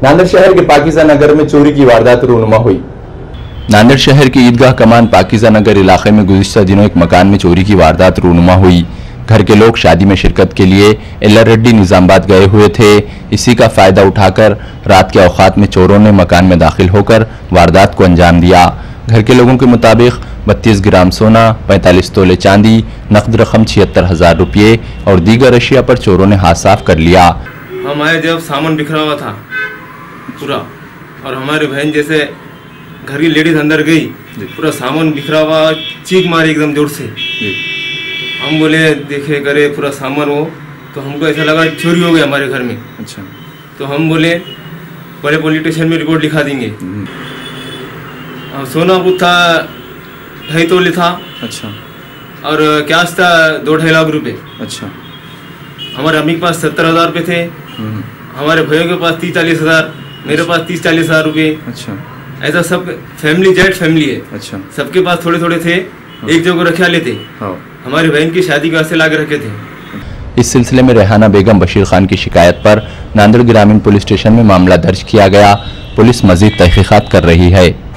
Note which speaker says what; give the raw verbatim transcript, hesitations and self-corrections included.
Speaker 1: नांदेड़ शहर के पाकिजा नगर में चोरी की वारदात रूनुमा हुई। नांदेड़ शहर के ईदगाह कमान पाकिजा नगर इलाके में गुज़िश्ता दिनों एक मकान में चोरी की वारदात रूनुमा हुई। घर के लोग शादी में शिरकत के लिए एल्ला रेड्डी निजामाबाद गए हुए थे। इसी का फायदा उठाकर रात के औकात में चोरों ने मकान में दाखिल होकर वारदात को अंजाम दिया। घर के लोगों के मुताबिक बत्तीस ग्राम सोना, पैंतालीस तोले चांदी, नकद रकम छिहत्तर हजार रुपये और दीगर अशिया पर चोरों ने हाथ साफ कर लिया।
Speaker 2: हम आए जब सामान बिखरा हुआ था पूरा, और हमारी बहन जैसे घर की लेडीज अंदर गई, पूरा सामान बिखरा हुआ, चीख मारी एकदम जोर से। हम बोले देखे करे पूरा सामान हो, तो हमको ऐसा लगा चोरी हो गया हमारे घर में।
Speaker 3: अच्छा। तो
Speaker 2: हम बोले पहले पुलिस स्टेशन में रिपोर्ट लिखा देंगे। सोना कुछ था ढाई तोले था।
Speaker 3: अच्छा।
Speaker 2: और कैश था दो ढाई लाख रुपए।
Speaker 3: अच्छा।
Speaker 2: हमारे अम्मी के पास सत्तर हजार रुपये थे, हमारे भैया के पास तीस चालीस हजार, मेरे पास तीस चालीस हजार रुपये।
Speaker 3: अच्छा।
Speaker 2: ऐसा सब फैमिली जेट फैमिली है।
Speaker 3: अच्छा।
Speaker 2: सबके पास थोड़े थोड़े थे, एक जगह रखा लेते। हमारी बहन की शादी के वास्ते ला के रखे थे।
Speaker 1: इस सिलसिले में रेहाना बेगम बशीर खान की शिकायत पर नांदेड़ ग्रामीण पुलिस स्टेशन में मामला दर्ज किया गया। पुलिस मजीद तहकीकात कर रही है।